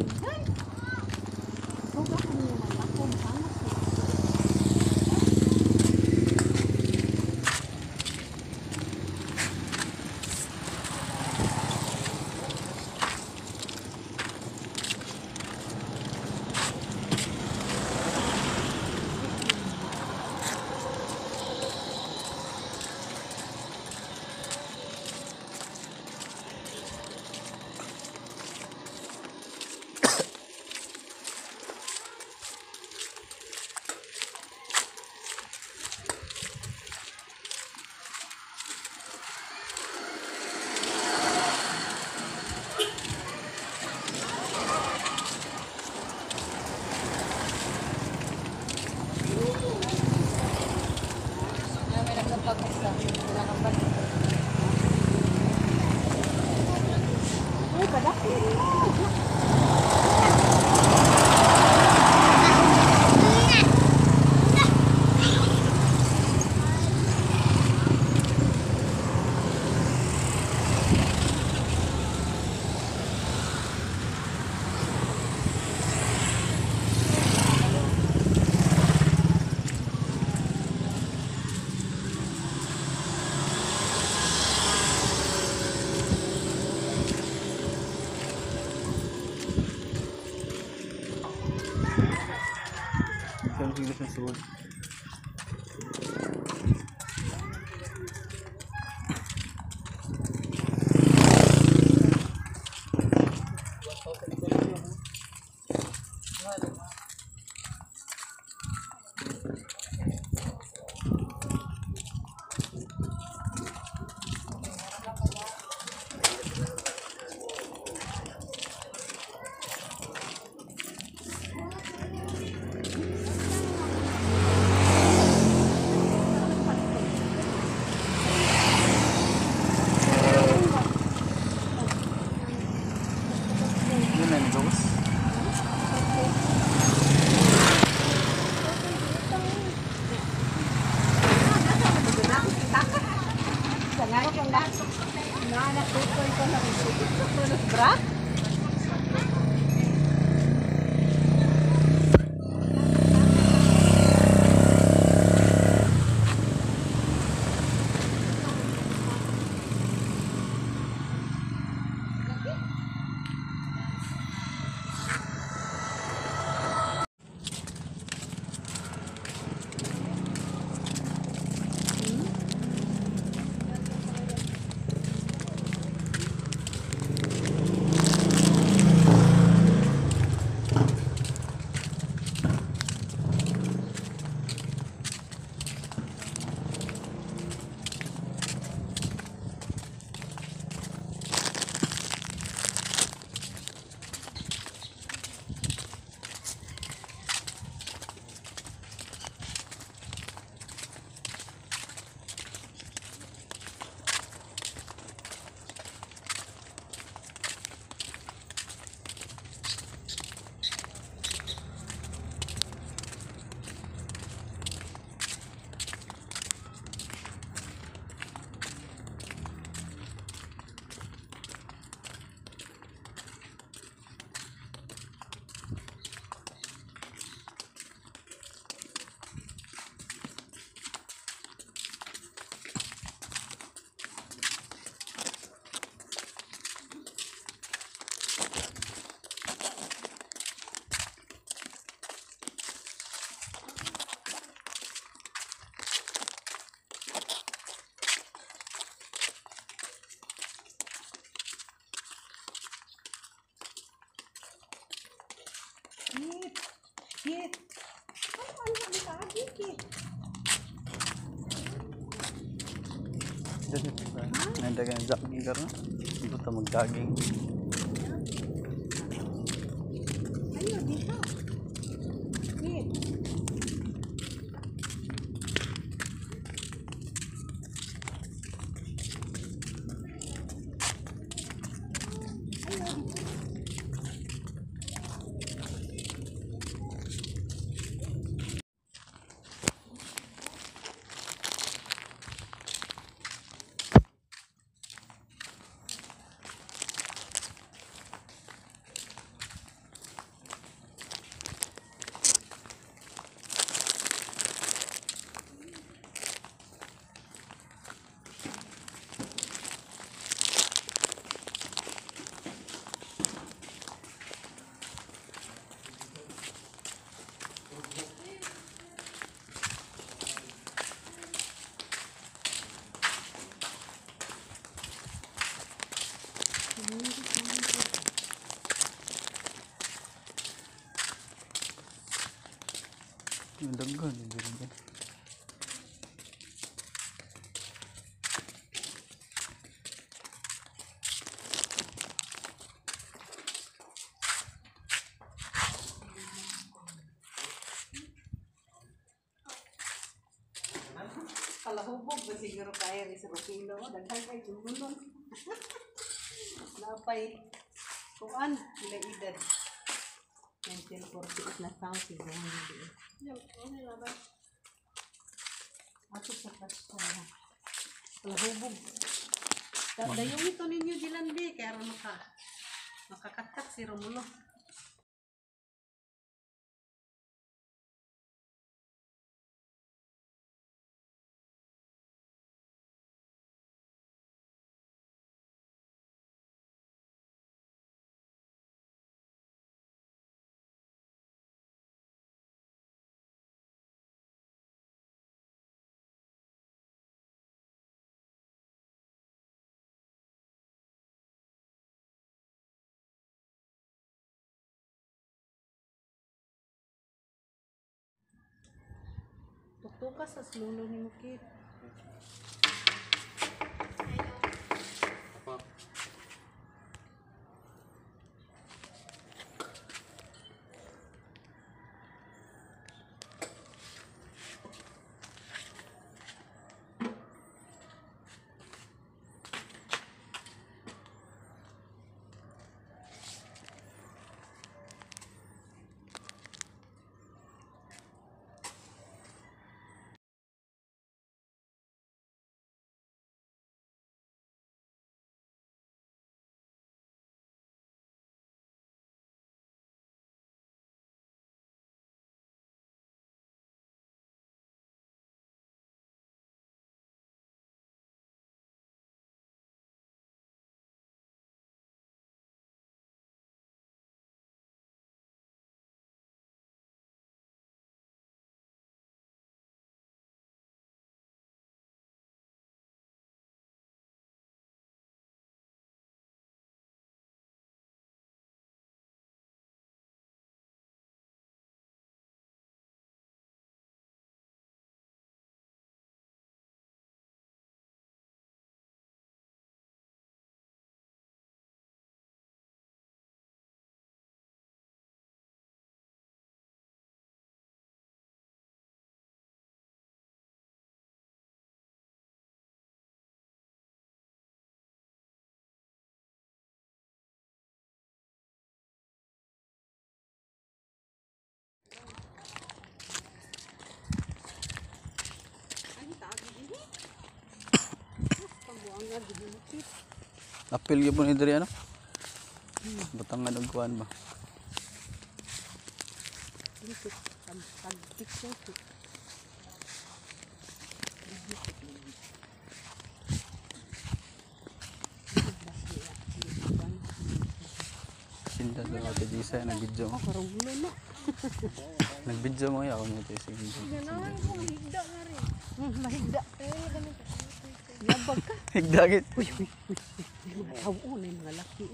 Suod. Kit. Ano kami tadi, Kit? Jadi kita nandagan jogging karena untuk teman jogging. Ayo dito. Kit. Yung daghan, yung daghan. Palahubog ba siguro kaya rin sa kilo? Daghan kay gulon. Napay kuan sila edad. 1948 na taon siguro na diyan. Ano na ba? Ato sa kasya. Palahubog. Dayong ito ni New Zealand kaya ron makakakat si Romulo. Tuktukas sa slulo ni Mukit. Apil gyud mo ni diri ano? Butangan og kuan ba? Sinda daw ate Gisa nag-video mo. Nag-video mo ya ako mo ito sige. Mahigda nga rin. Mahigda. Yabag ka. Higda gid. Uy. Tawo na yung mga laki.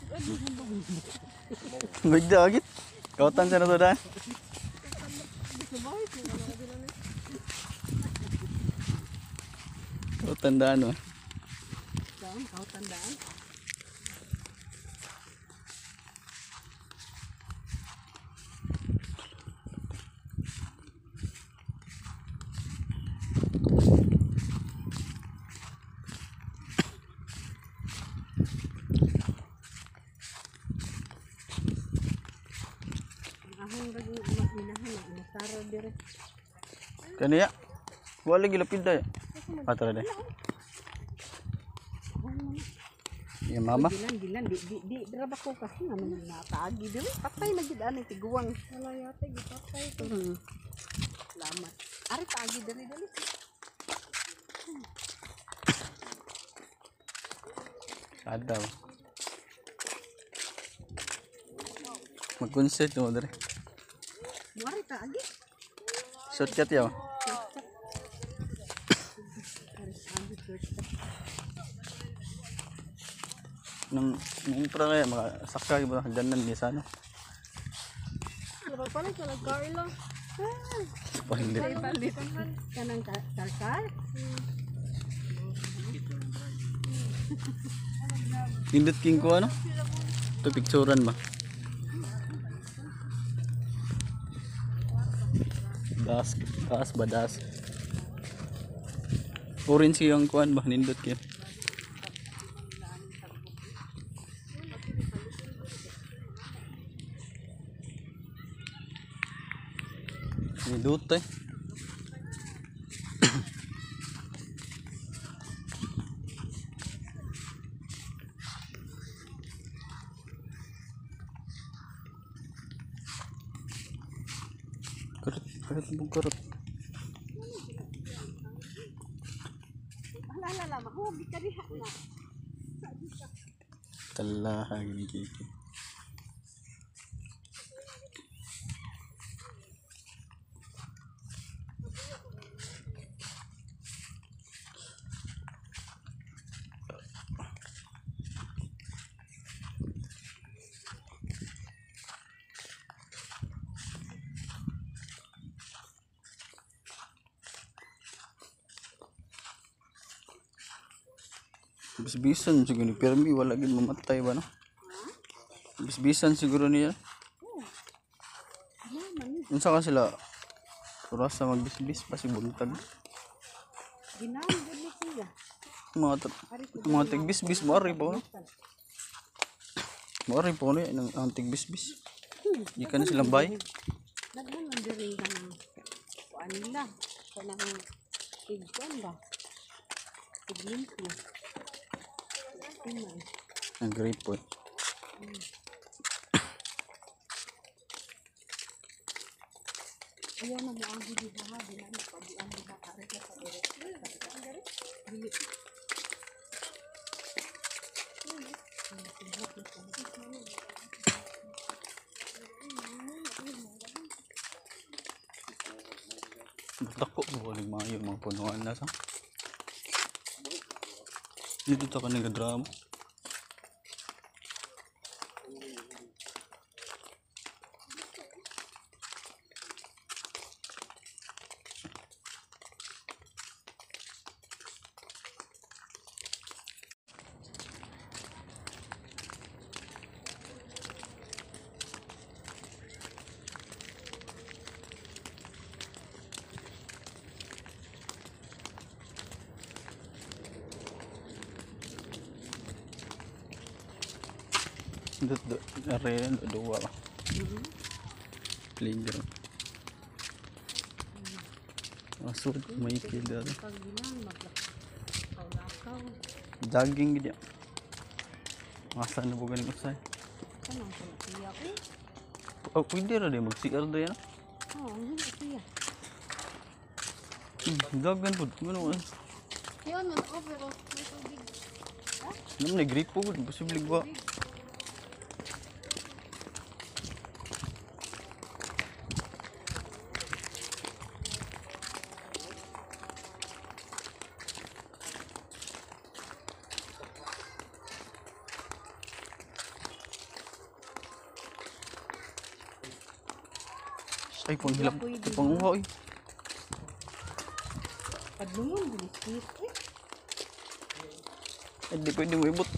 Higda gid. Kautan sa nato daan. Kautan daan mo. Kautan daan. Kaniya. Wala gilapid day. Patara day. Ya mama. Gilan di draba ko kasi ano na taagi dili patay na gid ani tiguwang. Wala yata gipatay to. Salamat. Ari taagi dili. Adaw. Mag-concert mo dere. Ari taagi. Shortcut yaw. Nung impra kaya makasakay ba hagdanan di sana. Dapat pala sa nagkain lang. Palit. Palit. Kanang kalkal. Indot king ko ano? Ito picturean ba? Das ba das? Orange yung kuan ba nindot kaya? Nindot eh. Karot mo karot. Alala, mahubi ka diha na. Talahag gigi. Bisbisan siguro ni Permi wala gid mamatay ba no? Bisbisan siguro niya. Unsa ka sila? Oras sa magbisbis pa si buntag. Ginaan gud ni siya. Mga tigbisbis mari pa no. Mari pa no ang tigbisbis. Di ka na silang bay. Nagman man diri ang kuan nila. Kanang tigkuan ba? Tiglimpyo. Timay. Ang grape po. Ayaw na mo ang hindi ha, di na pabuan di ba kare sa dire. Dili. Dako bulig maayo mga punuan na sa. Dito ta kanang drama. Aren dua lah. Playground. Masud may kida. Pag bilang maglakaw. Daging gid. Masa na po ganing usay. Kanang siya ko. Oh, pwede ra di mag-CR do yan. Oh, ang hina siya. Dagan pud. Ano man. Yan man pero may tubig. Naman grip po gud posible ba. Ay, panghilap. Panguha eh. Padlungon bilis eh. Eh, di pwede mo ibot.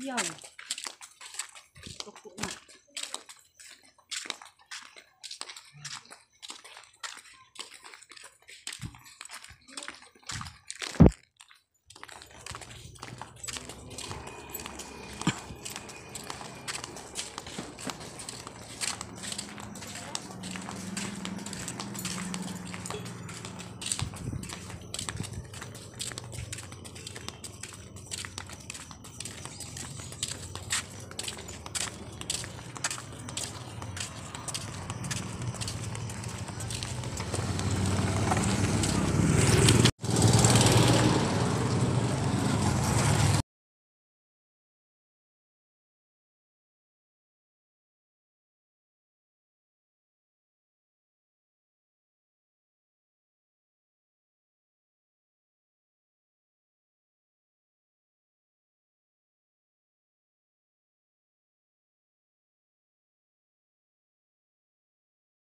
Yaw.